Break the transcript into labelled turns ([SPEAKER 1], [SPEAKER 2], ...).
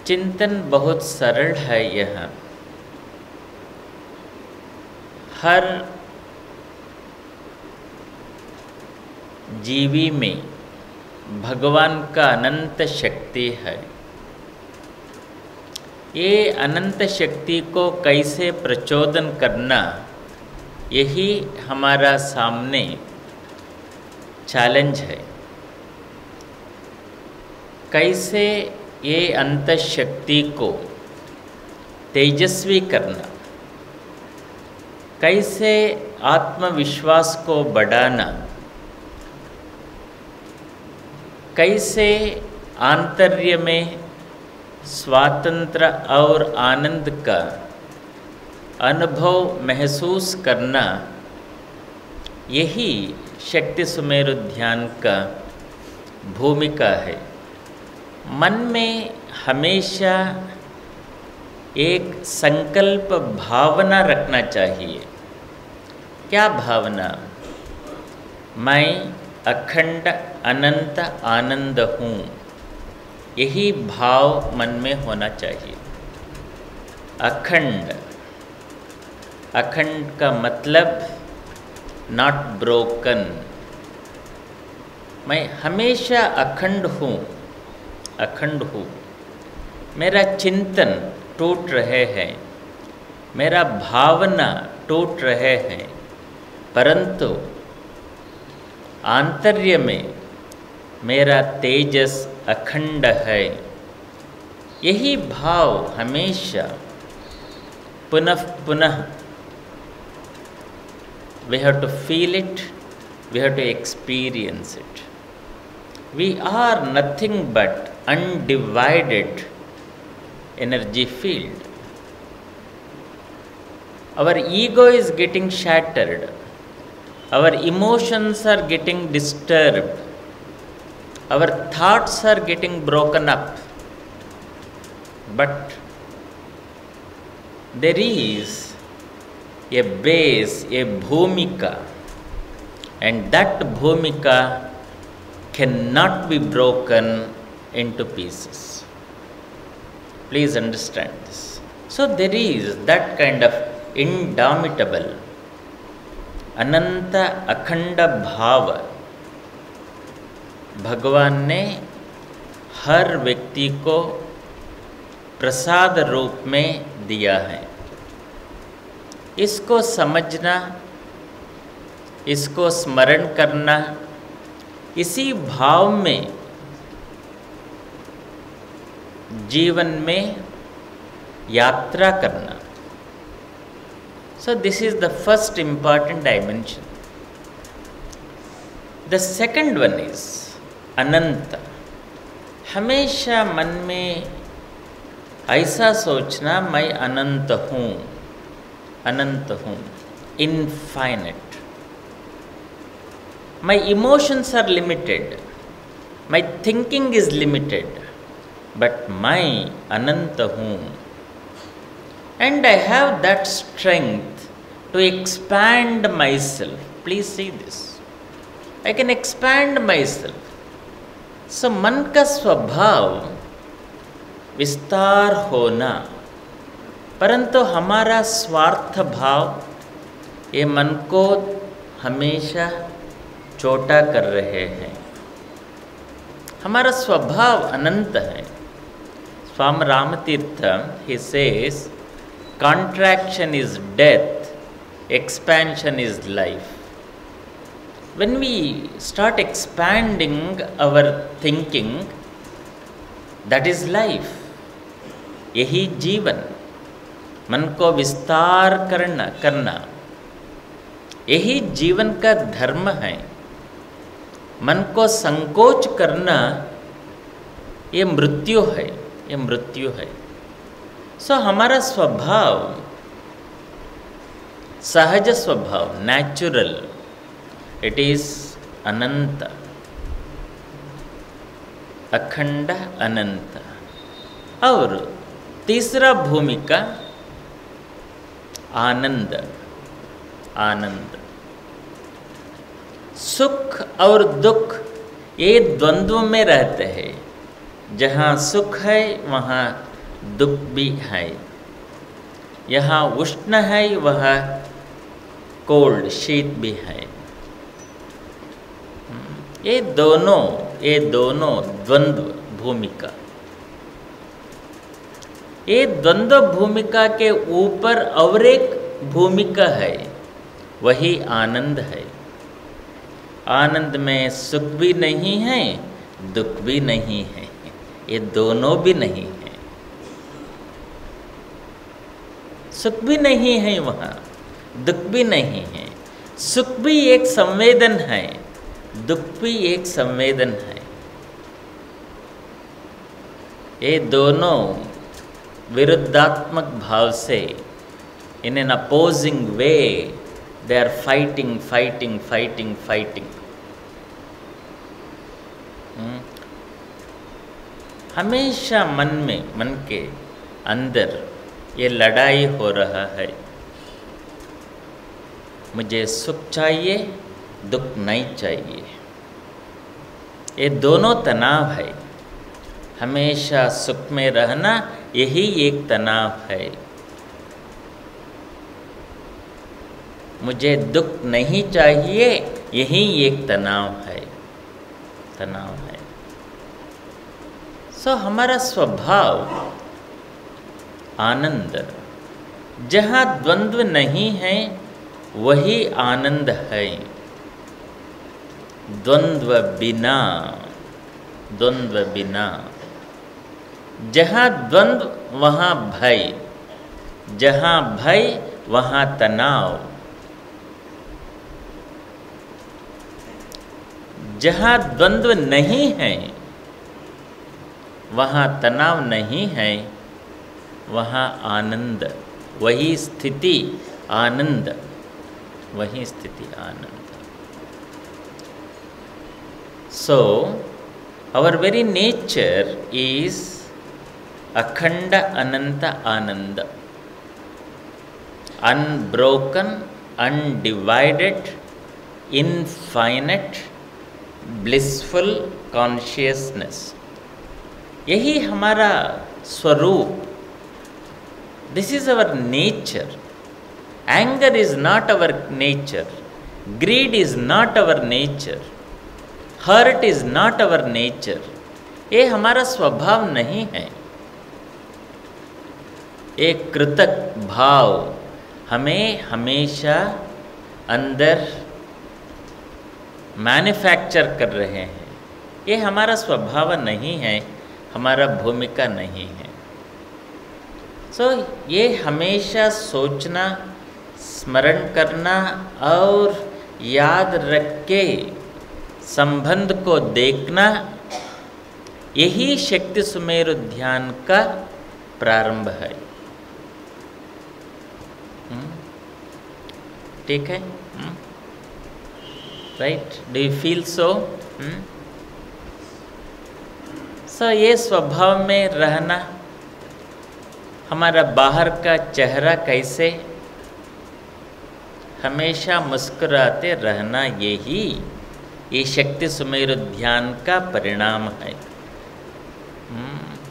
[SPEAKER 1] चिंतन बहुत सरल है। यह हर जीवी में भगवान का अनंत शक्ति है। ये अनंत शक्ति को कैसे प्रचोदन करना, यही हमारा सामने चैलेंज है। कैसे ये अनंत शक्ति को तेजस्वी करना, कैसे आत्मविश्वास को बढ़ाना, कैसे आंतर्य में स्वातंत्र और आनंद का अनुभव महसूस करना, यही शक्ति सुमेरु ध्यान का भूमिका है। मन में हमेशा एक संकल्प भावना रखना चाहिए। क्या भावना? मैं अखंड अनंत आनंद हूँ, यही भाव मन में होना चाहिए। अखंड, अखंड का मतलब नॉट ब्रोकन। मैं हमेशा अखंड हूँ, अखंड हूँ। मेरा चिंतन टूट रहे हैं, मेरा भावना टूट रहे हैं, परंतु आंतर्य में मेरा तेजस अखंड है। यही भाव हमेशा पुनः पुनः we have to feel it, we have to experience it. We are nothing but undivided energy field. Our ego is getting shattered, our emotions are getting disturbed, our thoughts are getting broken up, but there is a base, a bhumika, and that bhumika cannot be broken into pieces. Please understand this. So there is that kind of indomitable अनंत अखंड भाव भगवान ने हर व्यक्ति को प्रसाद रूप में दिया है। इसको समझना, इसको स्मरण करना, इसी भाव में जीवन में यात्रा करना। So this is the first important dimension. The second one is अनंत। हमेशा मन में ऐसा सोचना, मैं अनंत हूँ, अनंत हूँ, infinite. My emotions are limited, my thinking is limited, but मैं अनंत हूँ, and I have that strength to expand myself. Please see this. I can expand myself. So मन का स्वभाव विस्तार होना, परंतु हमारा स्वार्थ भाव ये मन को हमेशा छोटा कर रहे हैं। हमारा स्वभाव अनंत है। स्वामी Ramtirth he says, contraction is death, expansion is life. When we start expanding our thinking, that is life. यही जीवन, मन को विस्तार करना, यही जीवन का धर्म है। मन को संकोच करना ये मृत्यु है, ये मृत्यु है। सो हमारा स्वभाव, सहज स्वभाव, नेचुरल, इट इज अनंत, अखंड अनंत। और तीसरा भूमिका आनंद, आनंद। सुख और दुख ये द्वंद्व में रहते हैं। जहाँ सुख है वहाँ दुख भी है। यहाँ उष्ण है, वह कोल्ड शीत भी है। ये दोनों द्वंद्व भूमिका, ये द्वंद्व भूमिका के ऊपर और एक भूमिका है, वही आनंद है। आनंद में सुख भी नहीं है, दुख भी नहीं है, ये दोनों भी नहीं है। सुख भी नहीं है वहाँ, दुख भी नहीं है। सुख भी एक संवेदन है, दुख भी एक संवेदन है। ये दोनों विरुद्धात्मक भाव से, in an opposing way, they are fighting fighting fighting fighting. हमेशा मन के अंदर ये लड़ाई हो रहा है। मुझे सुख चाहिए, दुख नहीं चाहिए। ये दोनों तनाव है। हमेशा सुख में रहना, यही एक तनाव है। मुझे दुख नहीं चाहिए, यही एक तनाव है। हमारा स्वभाव आनंद, जहाँ द्वंद्व नहीं है वही आनंद है। द्वंद्व बिना, जहाँ द्वंद्व वहाँ भय, जहाँ भय वहाँ तनाव, जहाँ द्वंद्व नहीं है वहाँ तनाव नहीं है, वहाँ आनंद, वही स्थिति आनंद, वही स्थिति आनंद। So, our very nature is akhanda ananta ananda, unbroken, undivided, infinite, blissful consciousness. यही हमारा स्वरूप। This is our nature. Anger is not our nature. Greed is not our nature. Hurt is not our nature. ये हमारा स्वभाव नहीं है। एक कृतक भाव हमें हमेशा अंदर मैन्युफैक्चर कर रहे हैं। ये हमारा स्वभाव नहीं है, हमारा भूमिका नहीं है। ये हमेशा सोचना, स्मरण करना और याद रख के संबंध को देखना, यही शक्ति सुमेरु ध्यान का प्रारंभ है। ठीक है? Right? Do you feel so? ये स्वभाव में रहना, हमारा बाहर का चेहरा कैसे, हमेशा मुस्कुराते रहना, ये शक्ति सुमेरु ध्यान का परिणाम है।